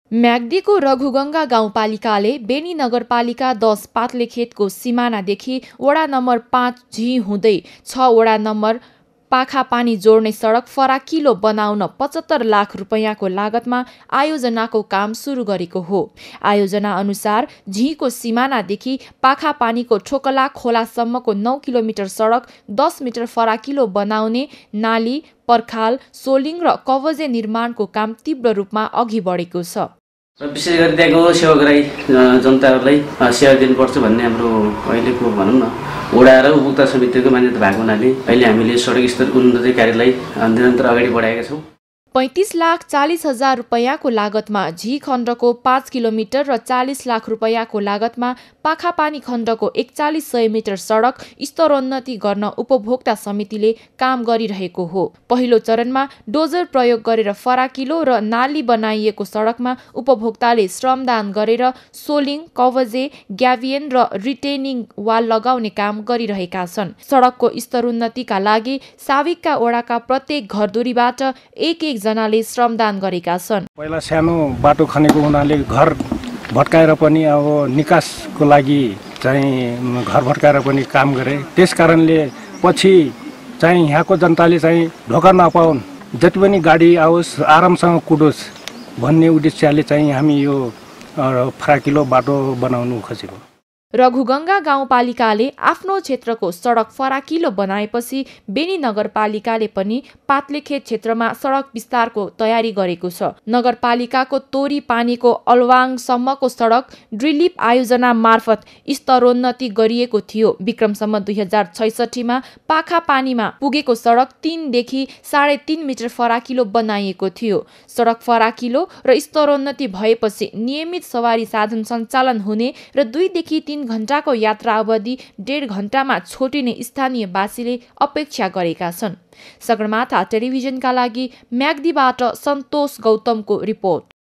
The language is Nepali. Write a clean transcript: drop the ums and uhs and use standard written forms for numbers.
म्याग्दीको रघुगङ्गा गाउँपालिकाले बेनी नगरपालिका 10 पातलेखेतको सिमानादेखि वडा नम्बर 5 झी हुँदै 6 वडा नम्बर पाखापानी जोड्ने सडक फराकिलो बनाउन 75 लाख रुपैयाँको लागतमा आयोजनाको काम सुरु गरेको हो। आयोजना अनुसार झीको सिमानादेखि पाखापानीको ठोकला खोलासम्मको 9 किलोमिटर सडक 10 मिटर फराकिलो बनाउने, नाली, पर्खाल, सोलिङ र कवजे निर्माणको काम तीव्र रूपमा अघि बढेको छ। विशेष गरी त्यहाँको सेवाग्राही जनताहरूलाई सेवा दिनुपर्छ भन्ने हाम्रो अहिलेको भनौँ न वडा र उपभोक्ता समितिको मान्यता भएको हुनाले अहिले हामीले सडक स्तर उन्नति कार्यलाई निरन्तर अगाडि बढाएका छौँ। 35,40,000 रुपैयाँको लागतमा झी खण्डको 5 किलोमिटर र 40 लाख रुपैयाँको लागतमा पाखापानी खण्डको 4100 मिटर सडक स्तरोन्नति गर्न उपभोक्ता समितिले काम गरिरहेको हो। पहिलो चरणमा डोजर प्रयोग गरेर फराकिलो र नाली बनाइएको सडकमा उपभोक्ताले श्रमदान गरेर सोलिङ, कवजे, ग्याभियन र रिटेनिङ वाल लगाउने काम गरिरहेका छन्। सडकको स्तरोन्नतिका लागि साविकका वडाका प्रत्येक घरधुरीबाट एक जनाले श्रमदान गरेका छन्। पहिला सानो बाटो खनेको हुनाले घर भट्काएर पनि अब निकासको लागि चाहिँ घर भट्काएर पनि काम गरे। त्यसकारणले पछि चाहिँ यहाँको जनताले चाहिँ ढोका नपाउन्, जति पनि गाडी आओस् आरामसँग कुदोस् भन्ने उद्देश्यले चाहिँ हामी यो फराकिलो बाटो बनाउनु खोजेको। रघुगङ्गा गाउँपालिकाले आफ्नो क्षेत्रको सडक फराकिलो बनाएपछि बेनी नगरपालिकाले पनि पातलेखेत क्षेत्रमा सडक विस्तारको तयारी गरेको छ। नगरपालिकाको तोरी पानीको अलवाङसम्मको सडक ड्रिलिप आयोजना मार्फत स्तरोन्नति गरिएको थियो। विक्रमसम्म 2066 मा पाखापानीमा पुगेको सडक 3 देखि 3.5 मिटर फराकिलो बनाइएको थियो। सडक फराकिलो र स्तरोन्नति भएपछि नियमित सवारी साधन सञ्चालन हुने र 2 देखि 3 घण्टाको यात्रा अवधि 1.5 घण्टामा छोटिने स्थानीयवासीले अपेक्षा गरेका छन्। सगरमाथा टेलिभिजनका लागि म्याग्दीबाट सन्तोष गौतमको रिपोर्ट।